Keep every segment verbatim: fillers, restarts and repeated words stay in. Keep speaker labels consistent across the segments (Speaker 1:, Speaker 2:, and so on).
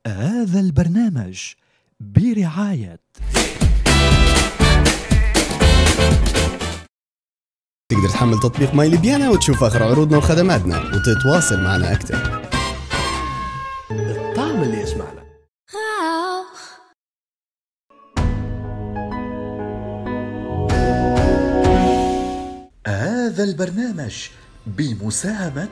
Speaker 1: هذا البرنامج برعاية
Speaker 2: تقدر تحمل تطبيق ماي ليبيانا وتشوف آخر عروضنا وخدماتنا وتتواصل معنا أكثر.
Speaker 3: الطعم اللي يسمعنا.
Speaker 1: هذا البرنامج بمساهمة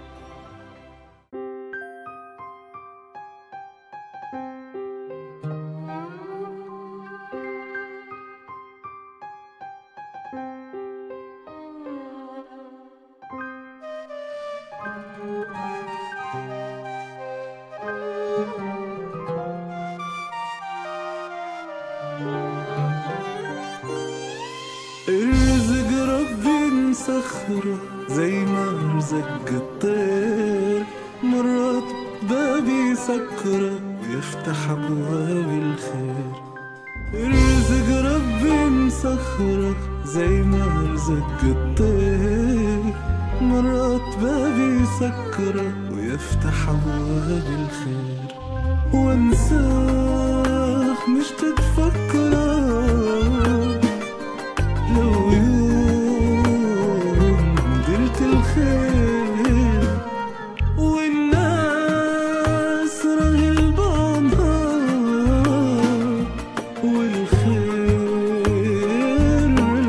Speaker 4: ارزق ربي مسخره زي ما رزق الطير، مرات بابي سكره ويفتح ابواب الخير. ارزق ربي مسخره زي ما رزق الطير، مرات بابي سكره ويفتح ابواب الخير. وانساه مش تتفكره لو يوم درت الخير، والناس راهي لبعضها والخير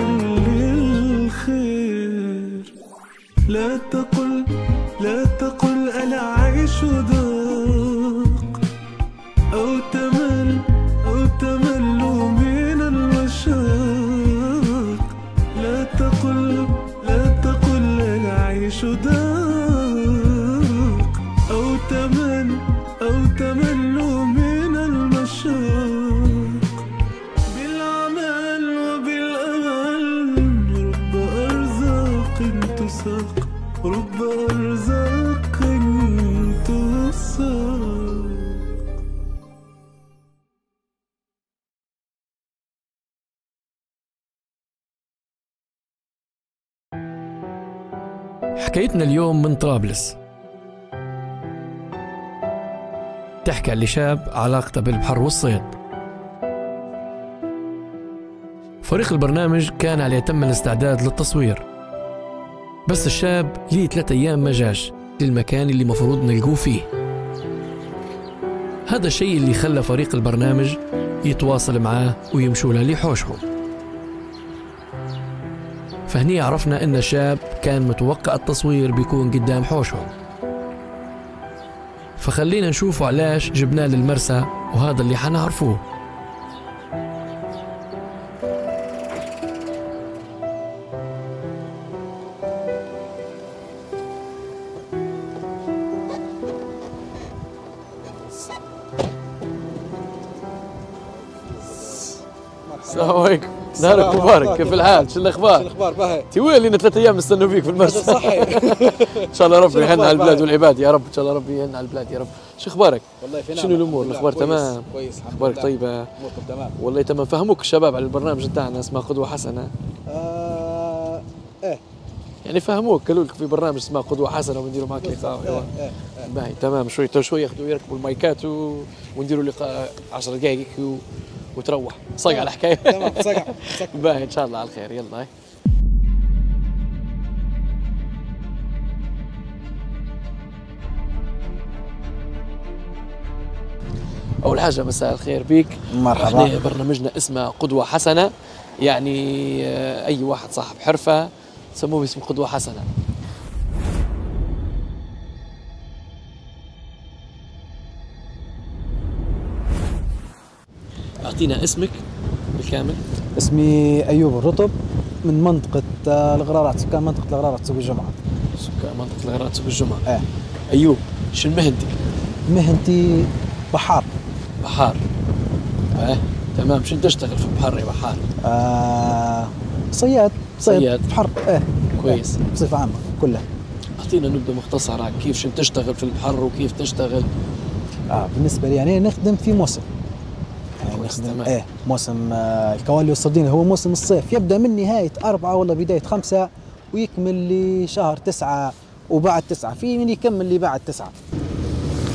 Speaker 4: للخير. لا تقل لا تقل أنا عايش وداق أو تمل أو تمل من المشاق. لا تقل لا تقل أنا عايش وداق أو تمل أو تمل من المشاق. بالعمل وبالأمل رب أرزاق تساق، رب أرزاق تساق.
Speaker 5: حكايتنا اليوم من طرابلس، تحكي عن لشاب علاقته بالبحر والصيد. فريق البرنامج كان على يتم الاستعداد للتصوير، بس الشاب ليه ثلاثة أيام ما جاش للمكان اللي مفروض نلقوه فيه. هذا الشيء اللي خلى فريق البرنامج يتواصل معاه ويمشوا له لحوشه. فهني عرفنا إن الشاب كان متوقع التصوير بيكون قدام حوشهم، فخلينا نشوفوا علاش جبناه للمرسى، وهذا اللي حنعرفوه. السلام عليكم، نهارك مبارك، كيف الحال؟ شو الاخبار؟
Speaker 6: شو الاخبار باهي؟
Speaker 5: تي وين لنا ثلاث ايام نستنوا فيك في المرسى؟
Speaker 6: صحي.
Speaker 5: ان شاء الله ربي يهنا على البلاد والعباد يا رب، ان شاء الله ربي يهنا على البلاد يا رب. شو اخبارك؟
Speaker 6: والله في نعمة.
Speaker 5: شنو الامور؟ الاخبار تمام؟
Speaker 6: كويس الحمد
Speaker 5: اخبارك
Speaker 6: لله.
Speaker 5: طيبه؟
Speaker 6: اموركم تمام؟
Speaker 5: والله تمام. فهموك الشباب على البرنامج بتاعنا اسمه قدوة حسنة؟
Speaker 6: آه ايه
Speaker 5: يعني فهموك، قالوا لك في برنامج اسمه قدوة حسنة ونديروا معك لقاء.
Speaker 6: ايه ايه
Speaker 5: باهي تمام. شوي شوي ياخذوا يركبوا المايكات و... ونديروا لقاء عشر دقائق و... وتروح صقع الحكايه.
Speaker 6: تمام صقع.
Speaker 5: باهي ان شاء الله على الخير. يلا هاي. اول حاجه مساء الخير بيك.
Speaker 6: مرحبا.
Speaker 5: احنا برنامجنا اسمه قدوة حسنة، يعني اي واحد صاحب حرفه سموه باسم قدوة حسنة. اعطينا اسمك بالكامل.
Speaker 6: اسمي ايوب الرطب، من منطقة الغرارات، سكان منطقة الغرارات سوق الجمعة.
Speaker 5: سكان منطقة الغرارات سوق الجمعة.
Speaker 6: ايه.
Speaker 5: ايوب، شو مهنتك؟
Speaker 6: مهنتي بحار.
Speaker 5: بحار. ايه تمام. شو تشتغل في البحر يا بحار؟
Speaker 6: آه صياد. صيد.
Speaker 5: صياد.
Speaker 6: بحر. ايه
Speaker 5: كويس.
Speaker 6: ايه. بصفة عامة كلها.
Speaker 5: اعطينا نبذة مختصرة كيف شو تشتغل في البحر وكيف تشتغل.
Speaker 6: اه بالنسبة لي يعني نخدم في موسم. يعني نخدم ايه موسم آه الكوالي والصردين، هو موسم الصيف يبدأ من نهاية أربعة ولا بداية خمسة ويكمل لشهر تسعة، وبعد تسعة في من يكمل لي بعد تسعة.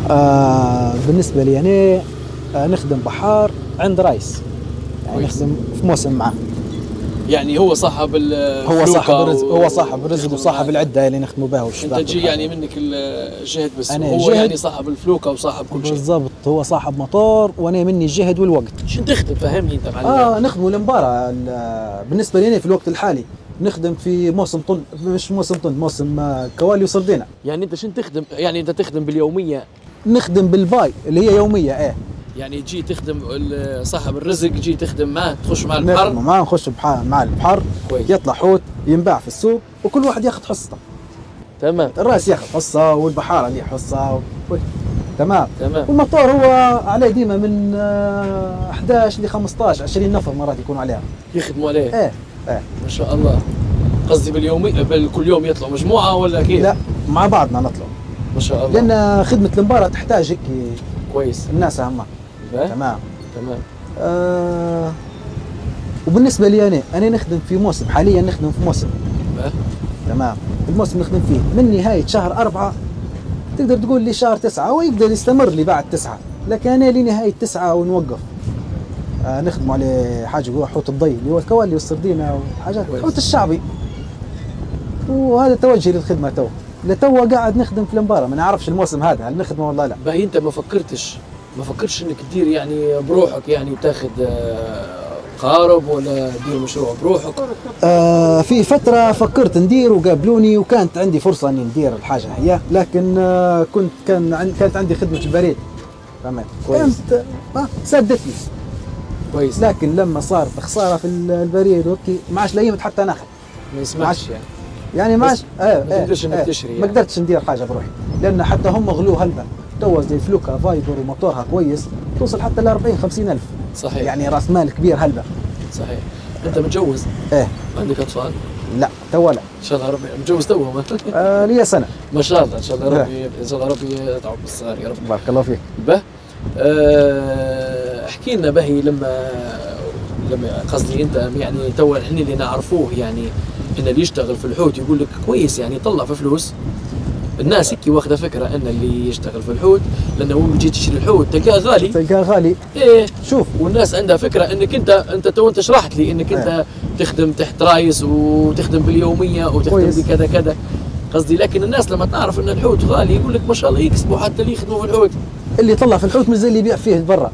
Speaker 6: آه بالنسبه لي يعني آه نخدم بحار عند رايس، يعني
Speaker 5: كويس.
Speaker 6: نخدم في موسم معاه.
Speaker 5: يعني هو صاحب
Speaker 6: هو صاحب الرزق،
Speaker 5: و...
Speaker 6: هو صاحب الرزق وصاحب العده اللي نخدموا بها والشباب.
Speaker 5: انت تجي يعني منك الجهد بس،
Speaker 6: أنا
Speaker 5: هو
Speaker 6: جهد.
Speaker 5: يعني صاحب الفلوكه وصاحب كل شيء.
Speaker 6: بالضبط، هو صاحب موتور وانا مني الجهد والوقت.
Speaker 5: شو تخدم فهمني انت معلم؟
Speaker 6: اه نخدموا المباراه. ال- بالنسبه لي في الوقت الحالي نخدم في موسم طن، مش موسم طن، موسم آه كوالي وسردينه.
Speaker 5: يعني انت شو تخدم؟ يعني انت تخدم باليوميه؟
Speaker 6: نخدم بالباي اللي هي يوميه. ايه
Speaker 5: يعني تجي تخدم ال- صاحب الرزق، جي تخدم معه، تخش مع
Speaker 6: نخدموا
Speaker 5: البحر.
Speaker 6: معاه، نخش بحار مع البحر.
Speaker 5: كويس.
Speaker 6: يطلع حوت ينباع في السوق وكل واحد ياخذ حصته.
Speaker 5: تمام
Speaker 6: الراس ياخذ حصه والبحاره ليه حصه و... تمام.
Speaker 5: تمام.
Speaker 6: والموتور هو عليه ديما من آه، أحد عشر ل خمسطعش عشرين نفر مرات يكونوا عليها.
Speaker 5: يخدموا عليه.
Speaker 6: ايه ايه
Speaker 5: ما شاء الله. قصدي باليومي بكل يوم يطلعوا مجموعه ولا كيف؟
Speaker 6: لا مع بعضنا نطلع،
Speaker 5: ما شاء الله.
Speaker 6: لان خدمه المباراه تحتاج هيك
Speaker 5: كويس.
Speaker 6: الناس اهمها.
Speaker 5: تمام
Speaker 6: تمام.
Speaker 5: تمام.
Speaker 6: آه وبالنسبه لي انا انا نخدم في موسم، حاليا نخدم في موسم.
Speaker 5: با.
Speaker 6: تمام. الموسم نخدم فيه من نهايه شهر أربعة تقدر تقول لي شهر تسعة، ويقدر يستمر لي بعد تسعة، لكن انا لنهايه تسعة ونوقف. آه نخدم على حاجه هو حوت الضي اللي هو الكوالي والسردينه وحاجات الحوت الشعبي، وهذا توجهي للخدمه تو. لتو قاعد نخدم في المباراه، ما نعرفش الموسم هذا هل نخدمه والله لا.
Speaker 5: باهي انت ما فكرتش ما فكرتش انك تدير يعني بروحك، يعني وتاخذ آه، قارب ولا تدير مشروع بروحك؟
Speaker 6: آه في فترة فكرت ندير وقابلوني، وكانت عندي فرصة اني ندير الحاجة هي، لكن آه كنت كان عن كانت عندي خدمة البريد. فهمت؟
Speaker 5: كويس.
Speaker 6: كانت آه سدتني،
Speaker 5: كويس.
Speaker 6: لكن لما صارت خسارة في البريد وكي ما عادش لايمت حتى ناخذ.
Speaker 5: ما يسمعش يعني.
Speaker 6: يعني ما عادش آه
Speaker 5: ما تقدرش انك
Speaker 6: آه
Speaker 5: تشري
Speaker 6: ما
Speaker 5: يعني.
Speaker 6: قدرتش ندير حاجة بروحي، لأن حتى هم غلوه هلبة. تو زي فلوكا فايبر وموتورها كويس توصل حتى ل أربعين خمسين ألف.
Speaker 5: صحيح.
Speaker 6: يعني راس مال كبير هلبة.
Speaker 5: صحيح. انت متجوز؟
Speaker 6: ايه.
Speaker 5: عندك اطفال؟
Speaker 6: لا تو لا.
Speaker 5: ان شاء الله ربي متجوز توهم.
Speaker 6: آه لي سنة.
Speaker 5: ما شاء الله ان شاء الله ربي ان شاء الله ربي يدعو بالصغار يا رب.
Speaker 6: بارك الله فيك.
Speaker 5: به آه، احكي لنا بهي لما لما قصدي انت يعني تو احنا اللي نعرفوه يعني ان اللي يشتغل في الحوت يقول لك كويس يعني يطلع في فلوس. الناس هيك واخذه فكره ان اللي يشتغل في الحوت لانه اول ما تجي تشتري الحوت تلقاه غالي.
Speaker 6: تلقاه غالي.
Speaker 5: ايه
Speaker 6: شوف.
Speaker 5: والناس عندها فكره انك انت انت تو انت شرحت لي انك انت
Speaker 6: اه.
Speaker 5: تخدم تحت رايس وتخدم باليوميه وتخدم
Speaker 6: كويس.
Speaker 5: بكذا كذا. قصدي لكن الناس لما تعرف ان الحوت غالي يقول لك ما شاء الله يكسبوا حتى اللي يخدموا في الحوت.
Speaker 6: اللي يطلع في الحوت مش زي اللي يبيع فيه برا.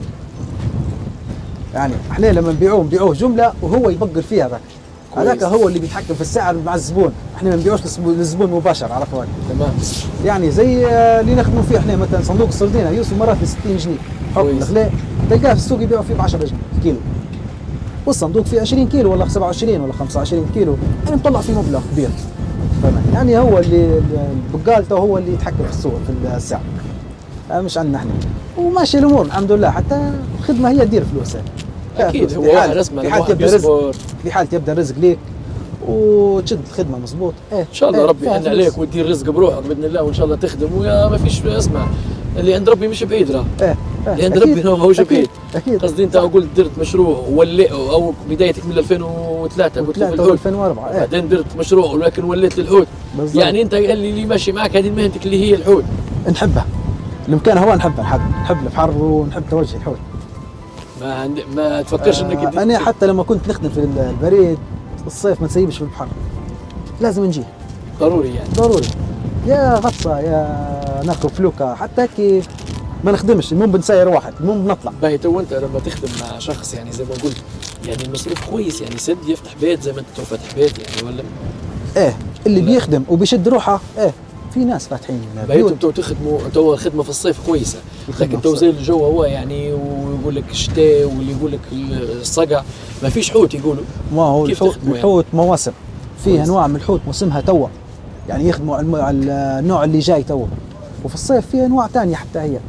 Speaker 6: يعني احنا لما نبيعوه نبيعوه جمله وهو يبقر فيها ذاك. هذاك هو اللي بيتحكم في السعر مع الزبون، احنا ما نبيعوش للزبون مباشر، عرفت؟
Speaker 5: تمام.
Speaker 6: يعني زي اللي نخدموا فيه احنا مثلا صندوق السردينه يوصل مرات ل ستين جنيه حكم الغلاء، تلقاه في السوق يبيعوا فيه ب عشرة جنيه كيلو، والصندوق فيه عشرين كيلو ولا سبعة وعشرين ولا خمسة وعشرين كيلو، يعني مطلع فيه مبلغ كبير. فهمت؟ يعني هو اللي البقالته هو اللي يتحكم في السوق في السعر، مش عندنا احنا. وماشي الامور الحمد لله، حتى الخدمه هي تدير فلوس.
Speaker 5: اكيد هو واحد اسمه
Speaker 6: في حال يبدا رزق، في حال يبدا رزق ليك وتشد الخدمه مضبوط. ايه
Speaker 5: ان شاء الله
Speaker 6: ايه
Speaker 5: ربي يحن عليك وتدير رزق بروحك باذن الله، وان شاء الله تخدم ويا ما فيش اسمع اللي عند ربي مش بعيد راه.
Speaker 6: ايه
Speaker 5: اللي عند ربي هو ماهوش بعيد.
Speaker 6: اكيد.
Speaker 5: قصدي انت قلت درت مشروع ولي او بدايتك من ألفين وثلاثة كنت في الحوت
Speaker 6: ألفين وأربعة ايه.
Speaker 5: بعدين درت مشروع ولكن وليت للحوت.
Speaker 6: بالضبط.
Speaker 5: يعني انت اللي اللي ماشي معك هذه مهنتك اللي هي الحوت.
Speaker 6: نحبها المكان هو نحبها، نحب نحب البحر ونحب توجه الحوت.
Speaker 5: ما عند... ما تفكرش انك
Speaker 6: آه انا حتى لما كنت نخدم في البريد الصيف ما نسيبش في البحر، لازم نجي
Speaker 5: ضروري يعني
Speaker 6: ضروري، يا غطسه يا ناخذ فلوكه، حتى كي ما نخدمش المهم بنسير واحد، المهم بنطلع.
Speaker 5: باهي تو انت لما تخدم مع شخص يعني زي ما قلت يعني المصروف كويس، يعني سد يفتح بيت زي ما انت تو فاتح بيت يعني ولا؟
Speaker 6: ايه اللي ولا. بيخدم وبيشد روحه ايه في ناس فاتحين
Speaker 5: بيوت. تو تخدموا تو الخدمه في الصيف كويسه، لكن تو زي الجو هو يعني ويقول لك الشتاء واللي يقول لك الصقع ما فيش حوت يقولوا.
Speaker 6: ما هو الحوت, الحوت يعني؟ مواسم، فيه انواع من الحوت موسمها توا يعني يخدموا على النوع اللي جاي توا، وفي الصيف فيه انواع ثانيه حتى هي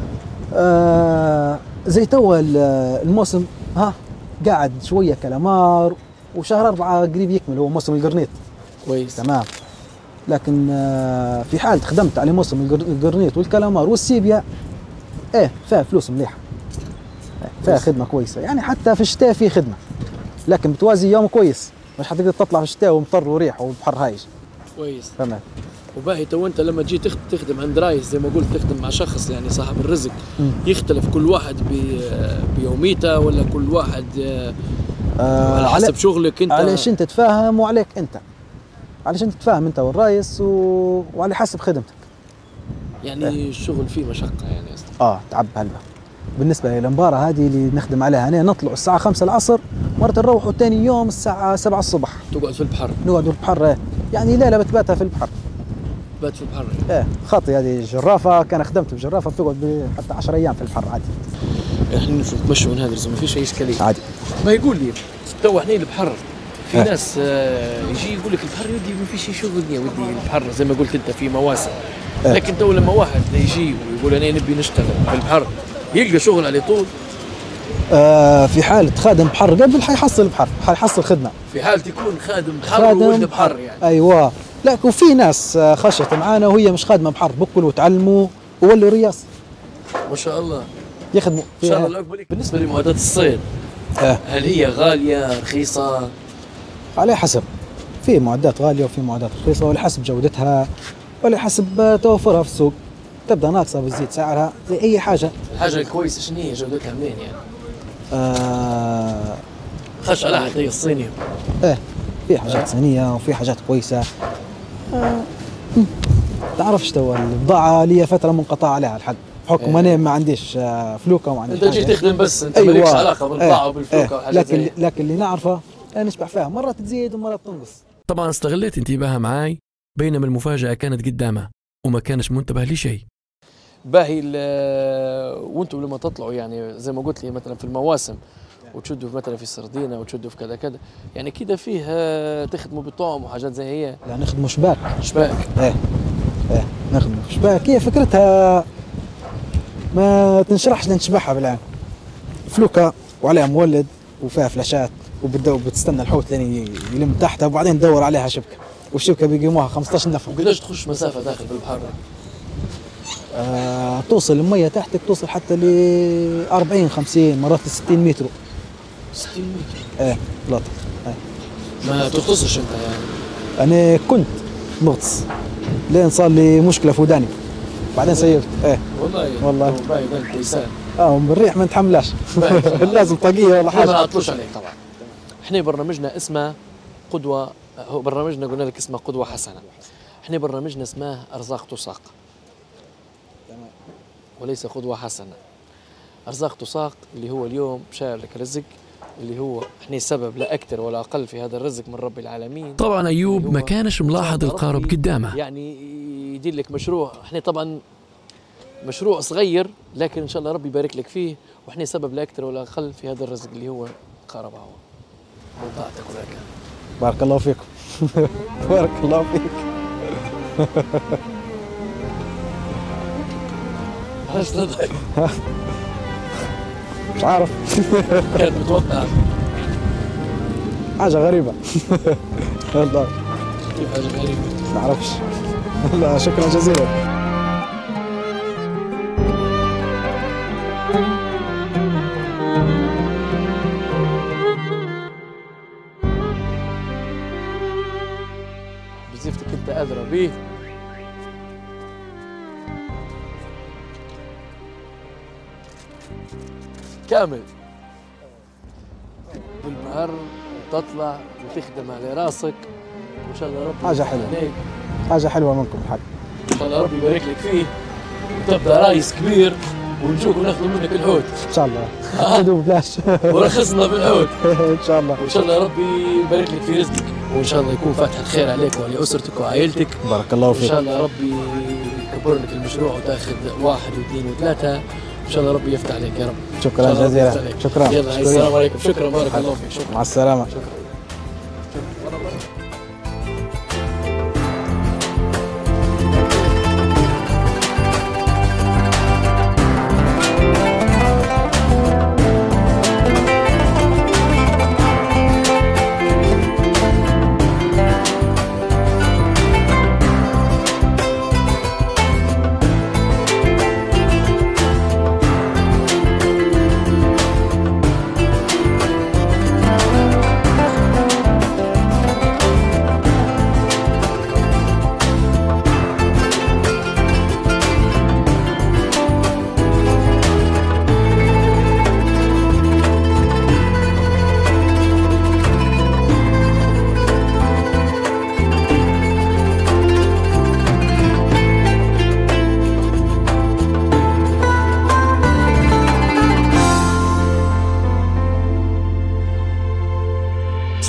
Speaker 6: آه زي توا الموسم ها قاعد شويه كلامار، وشهر أربعة قريب يكمل هو موسم القرنيط.
Speaker 5: كويس
Speaker 6: تمام. لكن آه في حال خدمت على موسم القرنيط والكلامار والسيبيا ايه فيها فلوس مليحه، فيها خدمه كويسه، يعني حتى في الشتاء في خدمه، لكن بتوازي يوم كويس، مش حتقدر تطلع في الشتاء ومطر وريح والبحر هايج.
Speaker 5: كويس.
Speaker 6: تمام.
Speaker 5: وباهي تو انت لما تجي تخدم عند رايس زي ما قلت تخدم مع شخص يعني صاحب الرزق، يختلف كل واحد بيوميته ولا كل واحد آه على حسب شغلك انت؟
Speaker 6: عليش انت تتفاهم وعليك انت، عليش انت تتفاهم انت والرايس و... وعلى حسب خدمتك.
Speaker 5: يعني اه. الشغل فيه مشقه يعني اصلا.
Speaker 6: اه تعب هلبة. بالنسبه للمباراه هذه اللي نخدم عليها هنا، نطلع الساعه خمسة العصر، مرة نروحوا ثاني يوم الساعه سبعة الصبح.
Speaker 5: تقعد في البحر؟
Speaker 6: نقعد في البحر ايه، يعني ليله بتباتها في البحر.
Speaker 5: بات في البحر
Speaker 6: ايه خاطي هذه جرافه، كان خدمت بجرافه بتقعد حتى عشرة ايام في البحر عادي.
Speaker 5: احنا نشوف نتمشوا من هذا ما فيش اي اشكاليه
Speaker 6: عادي.
Speaker 5: ما يقول لي تو احنا البحر في اه. ناس آه يجي يقول لك البحر يودي ما فيش شغل يا ودي البحر زي ما قلت انت في مواسم اه. لكن تو لما واحد يجي ويقول انا نبي نشتغل في البحر يلقى شغل على طول.
Speaker 6: آه في حالة خادم بحر قبل حيحصل بحر، حيحصل خدمة.
Speaker 5: في حالة يكون خادم بحر وولد بحر يعني.
Speaker 6: ايوه، لكن في ناس خشت معانا وهي مش خادمة بحر، بكل وتعلموا وولوا رياس.
Speaker 5: ما شاء الله.
Speaker 6: يخدموا.
Speaker 5: ان شاء الله الله. بالنسبة لمعدات الصيد آه. هل هي غالية رخيصة؟
Speaker 6: على حسب، في معدات غالية وفي معدات رخيصة، وعلى حسب جودتها وعلى حسب توفرها في السوق. تبدا ناقصة بتزيد سعرها زي أي حاجة.
Speaker 5: الحاجة الكويسة شنو هي جودتها منين يعني؟
Speaker 6: آه
Speaker 5: خش على حتى الصينية.
Speaker 6: ايه في حاجات آه. صينية وفي حاجات كويسة. آه. تعرفش تو البضاعة لي فترة منقطع عليها الحق، بحكم انا ما عنديش فلوكة وما عنديش.
Speaker 5: انت جيت تخدم بس انت أيوة. مالكش علاقة بالبضاعة وبالفلوكة
Speaker 6: ايه. لكن لكن اللي نعرفه نشبع فيها، مرات تزيد ومرات تنقص.
Speaker 3: طبعا استغليت انتباهها معاي بينما المفاجأة كانت قدامها وما كانش منتبه لشيء.
Speaker 5: باهي وانتم لما تطلعوا يعني زي ما قلت لي مثلا في المواسم وتشدوا مثلا في السردينه وتشدوا في كذا كذا يعني كده فيه تخدموا بطعم وحاجات زي هي.
Speaker 6: لا نخدموا شباك.
Speaker 5: شباك
Speaker 6: ايه ايه نخدموا شباك. هي فكرتها ما تنشرحش نشبعها بالعين. فلوكه وعليها مولد وفيها فلاشات وبتستنى الحوت لين يلم تحتها وبعدين تدور عليها شبكه، والشبكه بيقيموها خمسطاش نفر.
Speaker 5: وقديش تخش مسافه داخل بالبحر؟
Speaker 6: آه توصل المية تحتك توصل حتى ل أربعين خمسين مرات ستين متر.
Speaker 5: ستين متر؟
Speaker 6: ايه بلاطة. ايه.
Speaker 5: ما تغطسش انت يعني؟
Speaker 6: انا كنت بغطس لين صار لي مشكلة في وداني بعدين سيرت. ايه
Speaker 5: والله
Speaker 6: والله
Speaker 5: باهي بالك لسان.
Speaker 6: اه بالريح ما نتحملاش. لازم طاقية ولا حاجة.
Speaker 5: ما نعطلوش عليك طبعا. احنا برنامجنا اسمه قدوة، هو برنامجنا قلنا لك اسمه قدوة حسنة. احنا برنامجنا اسمه أرزاق تساق. وليس قدوة حسنة. أرزاق تساق اللي هو اليوم شاير لك رزق اللي هو احنا سبب لا أكثر ولا أقل في هذا الرزق من رب العالمين.
Speaker 3: طبعا أيوب ما كانش ملاحظ القارب قدامه.
Speaker 5: يعني يدير لك مشروع، احنا طبعا مشروع صغير لكن إن شاء الله ربي يبارك لك فيه، واحنا سبب لا أكثر ولا أقل في هذا الرزق اللي هو قارب هو. وضعتك ولك.
Speaker 6: بارك الله فيكم. بارك الله فيك.
Speaker 5: ليش تضحك؟
Speaker 6: مش عارف.
Speaker 5: كانت متوقعة.
Speaker 6: حاجة غريبة. والله.
Speaker 5: كيف حاجة غريبة؟
Speaker 6: ما أعرفش. لا شكرا جزيلا.
Speaker 5: بزيفتك أنت أدرى بيه. كامل بالبحر تطلع وتخدم على راسك وان شاء الله ربي
Speaker 6: حاجه حلوه عليك. حاجه حلوه منكم الحق.
Speaker 5: ان شاء الله ربي يبارك لك فيه وتبدا رايس كبير ونجوك وناخذ منك الحوت
Speaker 6: ان شاء الله. خذوا ببلاش.
Speaker 5: ورخصنا بالحوت
Speaker 6: ان شاء الله.
Speaker 5: وان شاء الله ربي يبارك لك في رزقك وان شاء الله يكون فاتح الخير عليك وعلى اسرتك وعائلتك.
Speaker 6: بارك الله فيك.
Speaker 5: ان شاء الله ربي يكبر لك المشروع وتاخذ واحد واثنين وثلاثه ان شاء الله ربي يفتح عليك يا رب.
Speaker 6: شكرا جزيلا. شكرا.
Speaker 5: يلا السلام عليكم. شكرا بارك الله فيك. شكرا.
Speaker 6: مع السلامه.
Speaker 5: شكرا.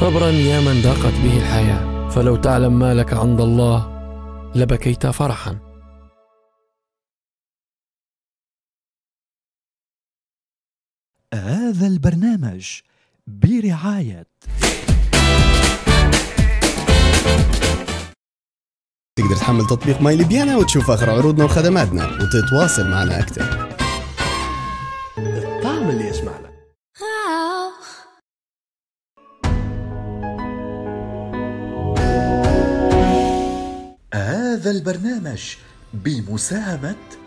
Speaker 3: صبرا يا من ضاقت به الحياة، فلو تعلم ما لك عند الله لبكيت فرحا.
Speaker 1: هذا البرنامج برعاية
Speaker 2: تقدر تحمل تطبيق ماي ليبيانا وتشوف آخر عروضنا وخدماتنا وتتواصل معنا أكثر.
Speaker 7: الطعم اللي يسمعنا.
Speaker 1: هذا البرنامج بمساهمة